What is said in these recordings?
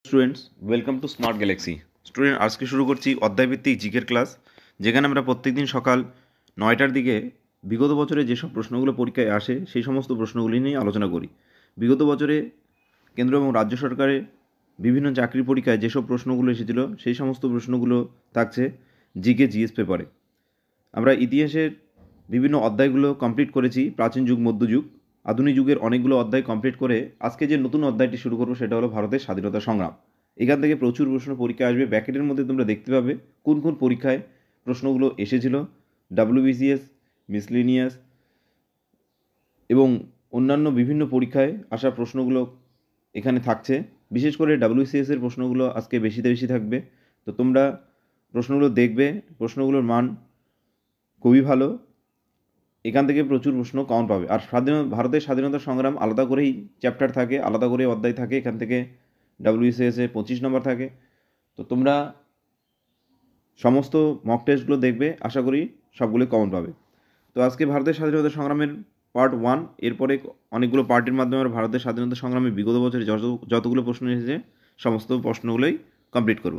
Students, welcome to smart galaxy. Student, আজকে শুরু করছি অধ্যায়ভিত্তিক জিকের ক্লাস, যেখানে আমরা প্রত্যেকদিন সকাল 9টার দিকে বিগত বছরে যেসব প্রশ্নগুলো পরীক্ষায় আসে সেই সমস্ত প্রশ্নগুলি নিয়ে আলোচনা করি। বিগত বছরে কেন্দ্র এবং রাজ্য সরকারের বিভিন্ন চাকরি পরীক্ষায় যেসব প্রশ্নগুলো এসেছিল সেই সমস্ত প্রশ্নগুলো থাকছে জিকে জিএস পেপারে। আমরা ইতিহাসের বিভিন্ন অধ্যায়গুলো কমপ্লিট করেছি, প্রাচীন যুগ, মধ্যযুগ, আধুনিক যুগের অনেকগুলো অধ্যায় কমপ্লিট করে আজকে যে নতুন অধ্যায়টি শুরু করবো সেটা হলো ভারতের স্বাধীনতা সংগ্রাম। এখান থেকে প্রচুর প্রশ্ন পরীক্ষা আসবে। ব্যাকেটের মধ্যে তোমরা দেখতে পাবে কোন কোন পরীক্ষায় প্রশ্নগুলো এসেছিল। ডাব্লিউবিসিএস, মিসলেনিয়াস এবং অন্যান্য বিভিন্ন পরীক্ষায় আসা প্রশ্নগুলো এখানে থাকছে। বিশেষ করে ডাব্লিউবিসিএসের প্রশ্নগুলো আজকে বেশিতে বেশি থাকবে। তো তোমরা প্রশ্নগুলো দেখবে, প্রশ্নগুলোর মান খুবই ভালো। এখান থেকে প্রচুর প্রশ্ন কমন পাবে। আর ভারতের স্বাধীনতা সংগ্রাম আলাদা করেই চ্যাপ্টার থাকে, আলাদা করে অধ্যায় থাকে। এখান থেকে ডাব্লিউবিসিএসে 25 নম্বর থাকে। তো তোমরা সমস্ত মক টেস্টগুলো দেখবে, আশা করি সবগুলো কমন পাবে। তো আজকে ভারতের স্বাধীনতা সংগ্রামের পার্ট 1, এরপরে অনেকগুলো পার্টের মাধ্যমে আমরা ভারতের স্বাধীনতা সংগ্রামে বিগত বছরে যতগুলো প্রশ্ন এসেছে সমস্ত প্রশ্নগুলোই কমপ্লিট করব।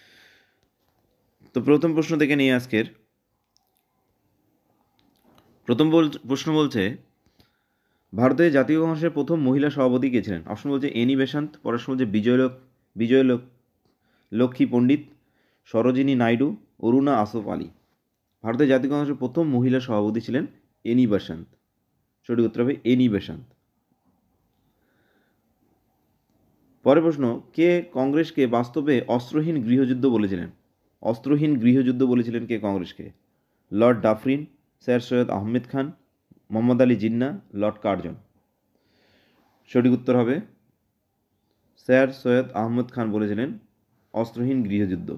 তো প্রথম প্রশ্ন থেকে নিয়ে আজকের প্রশ্ন বলছে, ভারতের জাতীয় কংগ্রেসের প্রথম মহিলা সভাপতি কে ছিলেন? অপশন বলছে এনি বেসান্ত, পরের প্রশ্ন বলছে লক্ষ্মী পণ্ডিত, সরোজিনী নাইডু, অরুণা আসফ আলী। ভারতের জাতীয় কংগ্রেসের প্রথম মহিলা সভাপতি ছিলেন এনি বেসান্ত। সঠিক উত্তর হবে এনি বেসান্ত। পরের প্রশ্ন, কে কংগ্রেসকে বাস্তবে অস্ত্রহীন গৃহযুদ্ধ বলেছিলেন? অস্ত্রহীন গৃহযুদ্ধ বলেছিলেন কে কংগ্রেসকে? Lord Dufferin, sir Syed Ahmed Khan, Mohammad Ali Jinnah, lord Curzon. সঠিক উত্তর হবে স্যার সৈয়দ আহমদ খান বলেছিলেন অস্ত্রহীন গৃহযুদ্ধ।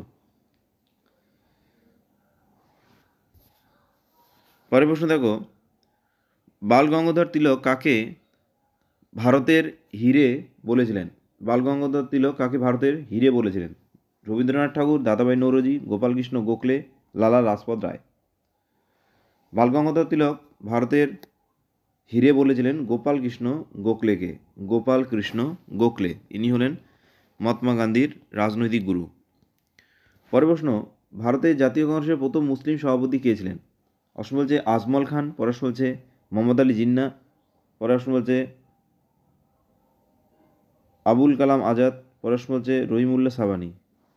পরের প্রশ্ন দেখো, বাল গঙ্গাধর তিলক কাকে ভারতের হিরে বলেছিলেন? বাল গঙ্গাধর তিলক কাকে ভারতের হিরে বলেছিলেন? রবীন্দ্রনাথ ঠাকুর, দাদাভাই নৌরোজি, গোপালকৃষ্ণ গোখলে, লালা লাজপত রায়। বাল গঙ্গাধর তিলক ভারতের হিরে বলেছিলেন গোপালকৃষ্ণ গোখলেকে। গোপালকৃষ্ণ গোখলে ইনি হলেন মহাত্মা গান্ধীর রাজনৈতিক গুরু। পরের প্রশ্ন, ভারতের জাতীয় কংগ্রেসের প্রথম মুসলিম সভাপতি কে ছিলেন? অপশন বলছে আজমল খান, পরের প্রশ্ন বলছে মোহাম্মদ আলী জিন্নাহ, পরের প্রশ্ন বলছে আবুল কালাম আজাদ, পরের প্রশ্ন বলছে রহিমুল্লাহ সাবানি।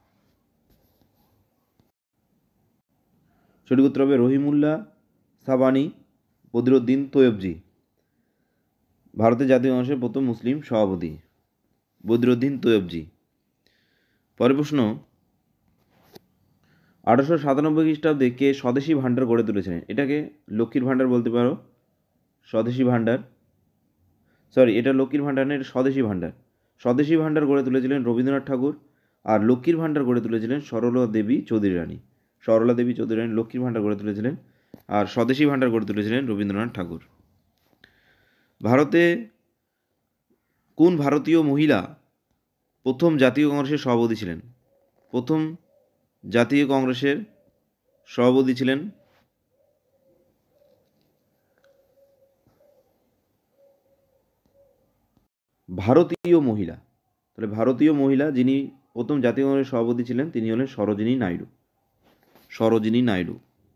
সঠিক উত্তর হবে রহিমুল্লাহ সাবানি বদরুদ্দিন তৈয়বজি। ভারতের জাতীয় কংগ্রেসের প্রথম মুসলিম সভাপতি বদরুদ্দিন তৈয়বজি। পরের প্রশ্ন, 1897 খ্রিস্টাব্দে কে স্বদেশী ভাণ্ডার গড়ে তুলেছিলেন? এটাকে লক্ষ্মীর ভাণ্ডার বলতে পারো, স্বদেশী ভাণ্ডার, সরি এটা লক্ষ্মীর ভাণ্ডার না, এটা স্বদেশী ভাণ্ডার। স্বদেশী ভাণ্ডার গড়ে তুলেছিলেন রবীন্দ্রনাথ ঠাকুর, আর লক্ষ্মীর ভাণ্ডার গড়ে তুলেছিলেন সরলা দেবী চৌধুরী রানী। সরলা দেবী চৌধুরী রানী লক্ষ্মীর ভাণ্ডার গড়ে তুলেছিলেন, আর স্বদেশী ভাণ্ডার গড়ে তুলেছিলেন রবীন্দ্রনাথ ঠাকুর। ভারতে কোন ভারতীয় মহিলা প্রথম জাতীয় কংগ্রেসের সভাপতি ছিলেন? প্রথম জাতীয় কংগ্রেসের সভাপতি ছিলেন ভারতীয় মহিলা। তাহলে ভারতীয় মহিলা যিনি প্রথম জাতীয় কংগ্রেসের সভাপতি ছিলেন তিনি হলেন সরোজিনী নাইডু। সরোজিনী নাইডু।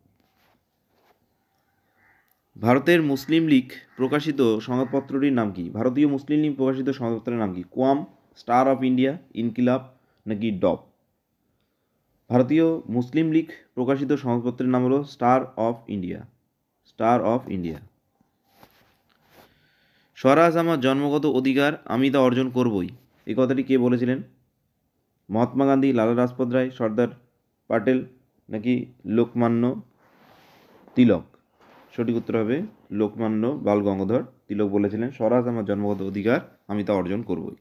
ভারতের মুসলিম লীগ প্রকাশিত সংবাদপত্রটির নাম কি? ভারতীয় মুসলিম লীগ প্রকাশিত সংবাদপত্রের নাম কি? Qaum, star of India, Inquilab নাকি ডপ? ভারতীয় মুসলিম লীগ প্রকাশিত সংবাদপত্রের নাম হলো star of India. Star of India. স্বরাজ আমার জন্মগত অধিকার, আমি তা অর্জন করবই, এই কথাটি কে বলেছিলেন? মহাত্মা গান্ধী, লালা লাজপত রায়, সর্দার প্যাটেল নাকি লোকমান্য তিলক? সঠিক উত্তর হবে লোকমান্য বাল গঙ্গাধর তিলক বলেছিলেন স্বরাজ আমার জন্মগত অধিকার, আমি তা অর্জন করবই।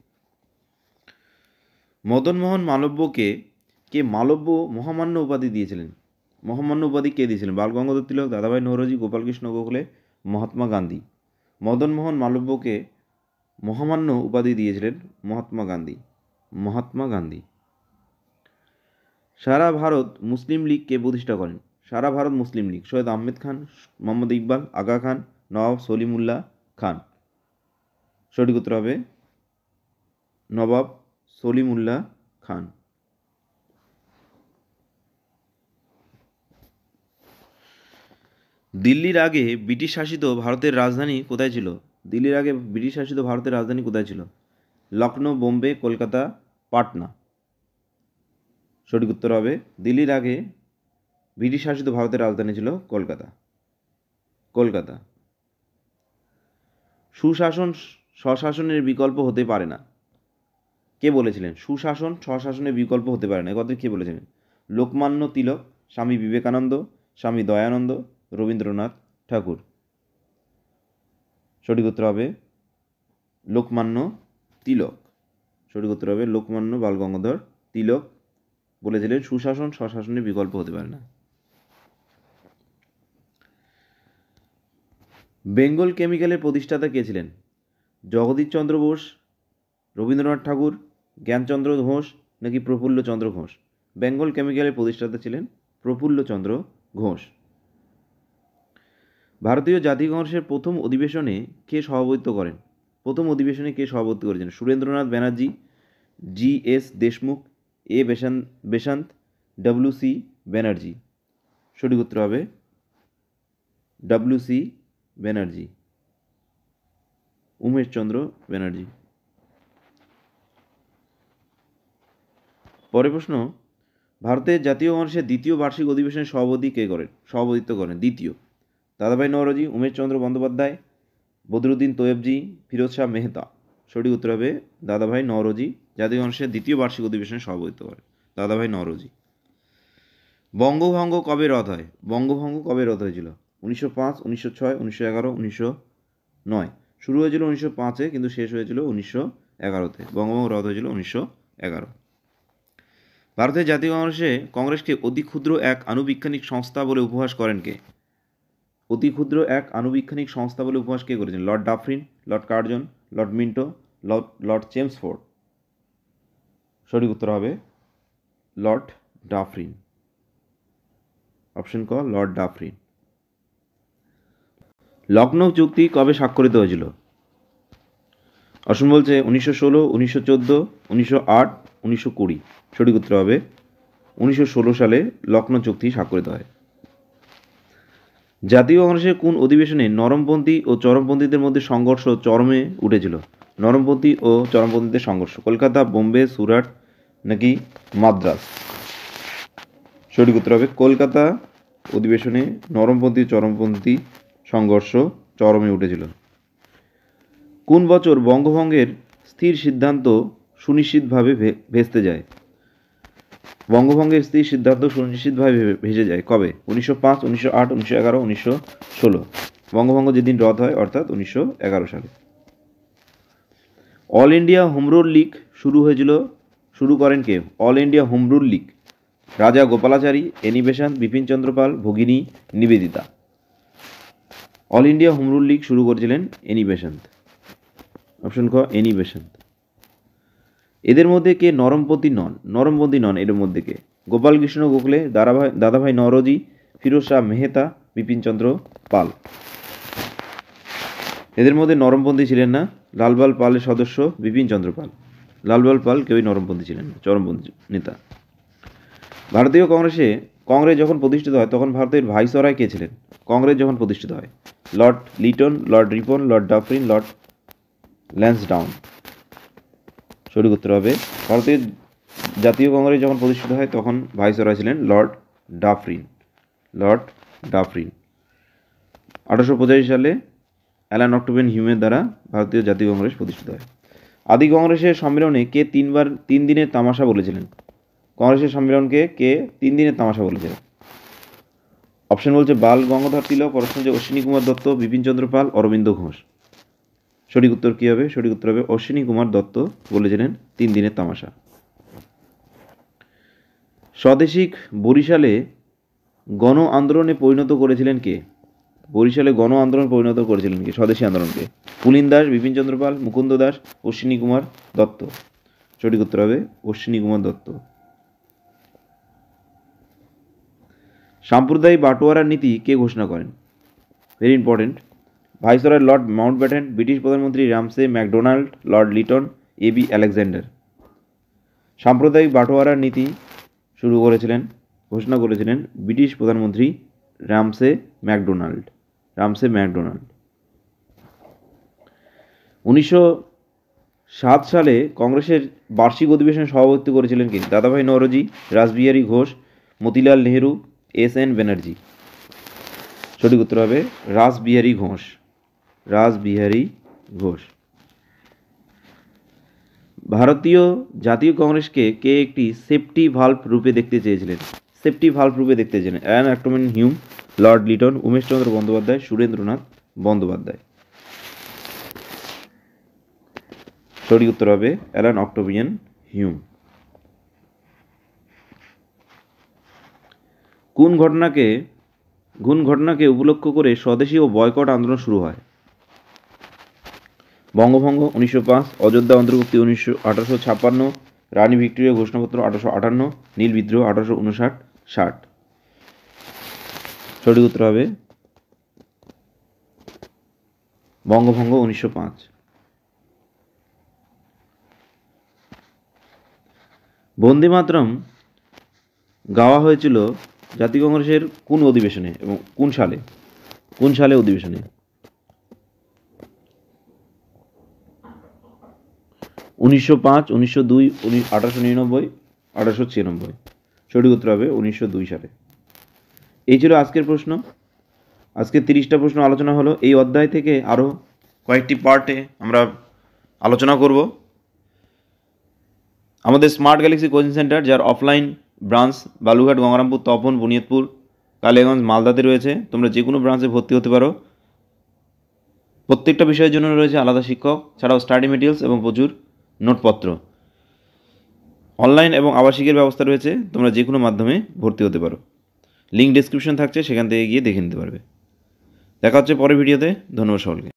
মদনমোহন মালব্যকে কে মালব্য মহামান্য উপাধি দিয়েছিলেন? মহামান্য উপাধি কে দিয়েছিলেন? বাল গঙ্গাধর তিলক, দাদাভাই নৌরোজি, গোপালকৃষ্ণ গোখলে, মহাত্মা গান্ধী। মদনমোহন মালব্যকে মহামান্য উপাধি দিয়েছিলেন মহাত্মা গান্ধী। মহাত্মা গান্ধী। সারা ভারত মুসলিম লীগ কে প্রতিষ্ঠা করেন? সারা ভারত মুসলিম লীগ সৈয়দ আহমেদ খান, মোহাম্মদ ইকবাল, আগা খান, নবাব সলিমুল্লাহ খান। সঠিক উত্তর হবে নবাব সলিমুল্লাহ খান। দিল্লির আগে ব্রিটিশ শাসিত ভারতের রাজধানী কোথায় ছিল? দিল্লির আগে ব্রিটিশ শাসিত ভারতের রাজধানী কোথায় ছিল? লখনৌ, বোম্বে, কলকাতা, পাটনা। সঠিক উত্তর হবে দিল্লির আগে ব্রিটিশ শাসিত ভারতের রাজধানী ছিল কলকাতা। কলকাতা। সুশাসন স্বশাসনের বিকল্প হতে পারে না। কে বলেছিলেন সুশাসন স্বশাসনের বিকল্প হতে পারে না? এ কথা কে বলেছিলেন? লোকমান্য তিলক, স্বামী বিবেকানন্দ, স্বামী দয়ানন্দ, রবীন্দ্রনাথ ঠাকুর। সঠিক উত্তর হবে লোকমান্য তিলক। সঠিক উত্তর হবে লোকমান্য বাল গঙ্গাধর তিলক বলেছিলেন সুশাসন স্বশাসনের বিকল্প হতে পারে না। বেঙ্গল কেমিক্যালের প্রতিষ্ঠাতা কে ছিলেন? জগদীশচন্দ্র বোস, রবীন্দ্রনাথ ঠাকুর, জ্ঞানচন্দ্র ঘোষ নাকি প্রফুল্লচন্দ্র ঘোষ? বেঙ্গল কেমিক্যালের প্রতিষ্ঠাতা ছিলেন প্রফুল্লচন্দ্র ঘোষ। ভারতীয় জাতীয় কংগ্রেসের প্রথম অধিবেশনে কে সভাপতিত্ব করেন? প্রথম অধিবেশনে কে সভাপতিত্ব করেছেন? Surendranath Banerjee, G S. Deshmukh, A Besant, W C. Banerjee. সঠিক উত্তর হবে ডব্লিউ.সি. ব্যানার্জি, উমেশচন্দ্র ব্যানার্জি। পরের প্রশ্ন, ভারতের জাতীয় কংগ্রেসের দ্বিতীয় বার্ষিক অধিবেশনের সভাপতিত্ব করেন? দ্বিতীয় দাদাভাই নওরোজি, উমেশচন্দ্র বন্দ্যোপাধ্যায়, বদরুদ্দিন তৈয়বজি, ফিরোজ শাহ মেহতা। সঠিক উত্তর হবে দাদাভাই নওরোজি জাতীয় কংগ্রেসের দ্বিতীয় বার্ষিক অধিবেশনে সভাপতিত্ব করেন দাদাভাই নওরোজি। বঙ্গভঙ্গ কবে রদ হয়? বঙ্গভঙ্গ কবে রদ হয়েছিল? 1905, 1906, 1911, 1909। শুরু হয়েছিল 1905-এ কিন্তু শেষ হয়েছিল 1911-তে। বঙ্গভঙ্গ রদ হয়েছিল 1911। ভারতের জাতীয় কংগ্রেসকে অতি ক্ষুদ্র এক আণুবীক্ষণিক সংস্থা বলে উপহাস করেন কে? অতি ক্ষুদ্র এক আণুবীক্ষণিক সংস্থা বলে উপহাস কে করেছেন? Lord Dufferin, lord Curzon, lord Minto, lord Chelmsford. সঠিক উত্তর হবে লর্ড ডাফরিন। অপশন ক লর্ড ডাফরিন। লখনৌ চুক্তি কবে স্বাক্ষরিত হয়েছিল? অপশন বলছে 1916, 1914, 1908, 1920। সঠিক উত্তর হবে 1916 সালে লখনৌ চুক্তি স্বাক্ষরিত হয়। জাতীয় কংগ্রেসের কোন অধিবেশনে নরমপন্থী ও চরমপন্থীদের মধ্যে সংঘর্ষ চরমে উঠেছিল? নরমপন্থী ও চরমপন্থীদের সংঘর্ষ কলকাতা, বোম্বে, সুরাট নাকি মাদ্রাস? সঠিক উত্তর হবে কলকাতা অধিবেশনে নরমপন্থী চরমপন্থী সংঘর্ষ চরমে উঠেছিল। কোন বছর বঙ্গভঙ্গের স্থির সিদ্ধান্ত সুনিশ্চিতভাবে ভেস্তে যায়? বঙ্গভঙ্গের স্থির সিদ্ধান্ত সুনিশ্চিতভাবে ভেসে যায় কবে? 1905, 1908, 1911, 1916। বঙ্গভঙ্গ যেদিন রদ হয় অর্থাৎ 1911 সালে। All India home rule league শুরু করেন কে? All India home rule league Rajagopalachari, Annie Besant, Bipin Chandra Pal, ভগিনী Nivedita. All India home rule league শুরু করেছিলেন এনি বেসান্ত। অপশন ক এনি বেসান্ত। এদের মধ্যে কে নরমপন্থী নন? এদের মধ্যে কে? গোপাল কৃষ্ণ গোখলে, দাদাভাই নওরোজি, ফিরোজ শাহ মেহতা, বিপিন চন্দ্র পাল। এদের মধ্যে নরমপন্থী ছিলেন না লালবাল পালের সদস্য বিপিন চন্দ্র পাল। লালবাল পাল কেউই নরমপন্থী ছিলেন না, চরমপন্থী নেতা। ভারতীয় কংগ্রেস যখন প্রতিষ্ঠিত হয় তখন ভারতের ভাইসরয় কে ছিলেন? কংগ্রেস যখন প্রতিষ্ঠিত হয় lord Lytton, lord Ripon, lord Dufferin, lord Lansdowne. সঠিক উত্তর হবে ভারতের জাতীয় কংগ্রেস যখন প্রতিষ্ঠিত হয় তখন ভাইসরয় ছিলেন লর্ড ডাফরিন। 1885 সালে অ্যালান অক্টোবেন হিউমের দ্বারা ভারতীয় জাতীয় কংগ্রেস প্রতিষ্ঠিত হয়। আদি কংগ্রেসের সম্মেলনে কে 3 দিনের তামাশা বলেছিলেন? কংগ্রেসের সম্মেলনকে কে 3 দিনের তামাশা বলেছিলেন? অপশন বলছে বাল গঙ্গাধর তিলক, অপশন হচ্ছে অশ্বিনী কুমার দত্ত, বিপিন চন্দ্র পাল, অরবিন্দ ঘোষ। সঠিক উত্তর কী হবে? সঠিক উত্তর হবে অশ্বিনী কুমার দত্ত বলেছিলেন 3 দিনের তামাশা। স্বদেশিক বরিশালে গণ আন্দোলনে পরিণত করেছিলেন কে? বরিশালে গণ আন্দোলন পরিণত করেছিলেন কে? স্বদেশী আন্দোলনকে পুলিন দাস, বিপিন চন্দ্র পাল, মুকুন্দ দাস, অশ্বিনী কুমার দত্ত। সঠিক উত্তর হবে অশ্বিনী কুমার দত্ত। সাম্প্রদায়িক বাটোয়ারার নীতি কে ঘোষণা করেন? Very important. Viceroy lord Mountbatten, British প্রধানমন্ত্রী Ramsay MacDonald, lord Lytton, A B Alexander. সাম্প্রদায়িক বাটোয়ারার নীতি ঘোষণা করেছিলেন ব্রিটিশ প্রধানমন্ত্রী রামসে ম্যাকডোনাল্ড। 1907 সালে কংগ্রেসের বার্ষিক অধিবেশনে সভাপতিত্ব করেছিলেন কে? দাদাভাই নওরোজি, রাসবিহারী ঘোষ, মতিলাল নেহেরু, এস.এন. ব্যানার্জি। সঠিক উত্তর হবে রাসবিহারী ঘোষ। ভারতীয় জাতীয় কংগ্রেসকে কে একটি সেফটি ভাল্ভ রূপে দেখতে চেয়েছিলেন? Allan Octavian Hume, lord Lytton, Umeshchandra Bandyopadhyay, Surendranath Bandyopadhyay. সঠিক উত্তর হবে অ্যালান অক্টোবিয়ান হিউম। কোন ঘটনাকে উপলক্ষ করে স্বদেশী ও বয়কট আন্দোলন শুরু হয়? বঙ্গভঙ্গ 1905, অযোধ্যা অন্তর্ভুক্তি 1856, রানী ভিক্টোরিয়া ঘোষণাপত্র 1858, নীল বিদ্রোহ 1859-60। সঠিক উত্তর হবে বঙ্গভঙ্গ 1905। বন্দে মাতরম গাওয়া হয়েছিল জাতীয় কংগ্রেসের কোন অধিবেশনে এবং কোন সালে অধিবেশনে? 1905, 1902, 1899, 1896। সঠিক উত্তর হবে 1902 সালে। এই ছিল আজকের প্রশ্ন। আজকে 30টা প্রশ্ন আলোচনা হলো। এই অধ্যায় থেকে আরও কয়েকটি পার্টে আমরা আলোচনা করব। আমাদের স্মার্ট গ্যালাক্সি কোচিং সেন্টার, যার অফলাইন ব্রাঞ্চ বালুঘাট, গঙ্গারামপুর, তপন, বুনিয়াদপুর, কালিয়াগঞ্জ, মালদাতে রয়েছে। তোমরা যে কোনো ব্রাঞ্চে ভর্তি হতে পারো। প্রত্যেকটা বিষয়ের জন্য রয়েছে আলাদা শিক্ষক, ছাড়াও স্টাডি মেটেরিয়ালস এবং প্রচুর নোটপত্র। অনলাইন এবং আবাসিকের ব্যবস্থা রয়েছে। তোমরা যে কোনো মাধ্যমে ভর্তি হতে পারো। লিঙ্ক ডেসক্রিপশন থাকছে, সেখান থেকে গিয়ে দেখে নিতে পারবে। দেখা হচ্ছে পরের ভিডিওতে। ধন্যবাদ সকলকে।